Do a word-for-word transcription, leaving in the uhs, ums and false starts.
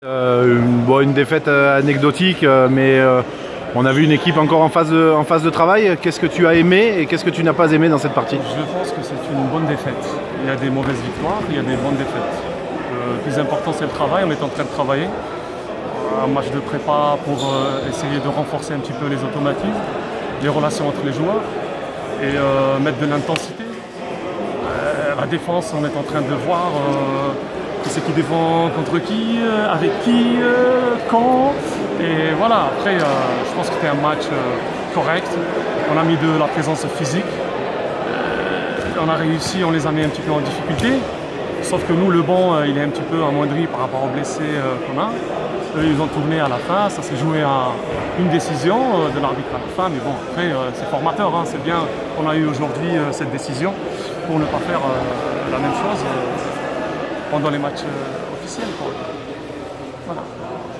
Euh, une, bon, une défaite euh, anecdotique, euh, mais euh, on a vu une équipe encore en phase de, en phase de travail. Qu'est-ce que tu as aimé et qu'est-ce que tu n'as pas aimé dans cette partie? Je pense que c'est une bonne défaite. Il y a des mauvaises victoires, il y a des bonnes défaites. Le plus important, c'est le travail. On est en train de travailler. Un match de prépa pour euh, essayer de renforcer un petit peu les automatismes, les relations entre les joueurs et euh, mettre de l'intensité. Euh, la défense, on est en train de voir euh, qui c'est qui défend contre qui, euh, avec qui, euh, quand. Et voilà, après, euh, je pense que c'était un match euh, correct. On a mis de la présence physique. Euh, on a réussi, on les a mis un petit peu en difficulté. Sauf que nous, le banc, euh, il est un petit peu amoindri par rapport aux blessés euh, qu'on a. Eux, ils ont tourné à la fin, ça s'est joué à une décision euh, de l'arbitre à la fin. Mais bon, après, euh, c'est formateur, hein, c'est bien. On a eu aujourd'hui euh, cette décision pour ne pas faire euh, la même chose euh, pendant les matchs euh, officiels, quoi. Voilà.